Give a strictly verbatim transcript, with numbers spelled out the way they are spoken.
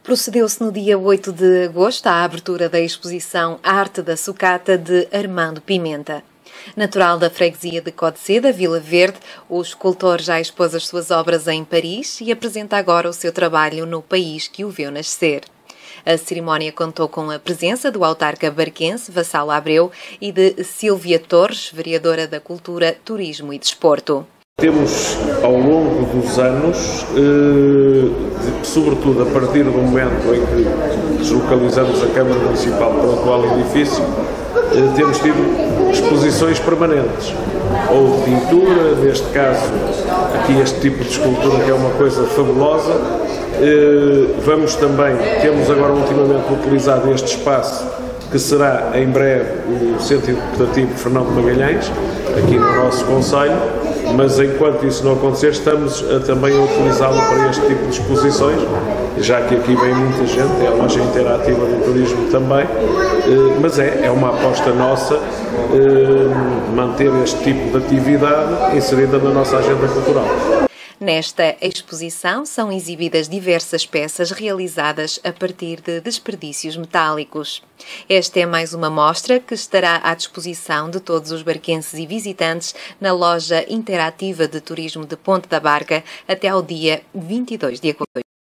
Procedeu-se no dia oito de agosto à abertura da exposição Arte da Sucata de Armando Pimenta. Natural da freguesia de Codeceda, Vila Verde, o escultor já expôs as suas obras em Paris e apresenta agora o seu trabalho no país que o viu nascer. A cerimónia contou com a presença do autarca barquense Vassalo Abreu e de Sílvia Torres, vereadora da Cultura, Turismo e Desporto. Temos, ao longo dos anos, eh, sobretudo a partir do momento em que deslocalizamos a Câmara Municipal para o atual edifício, eh, temos tido exposições permanentes, ou de pintura, neste caso, aqui este tipo de escultura que é uma coisa fabulosa. Eh, vamos também, temos agora ultimamente utilizado este espaço, que será em breve o Centro Interpretativo Fernando Magalhães, aqui no nosso concelho, mas enquanto isso não acontecer, estamos a, também a utilizá-lo para este tipo de exposições, já que aqui vem muita gente, é a loja interativa do turismo também, mas é, é uma aposta nossa manter este tipo de atividade inserida na nossa agenda cultural. Nesta exposição são exibidas diversas peças realizadas a partir de desperdícios metálicos. Esta é mais uma mostra que estará à disposição de todos os barquenses e visitantes na loja interativa de turismo de Ponte da Barca até ao dia vinte e dois de agosto.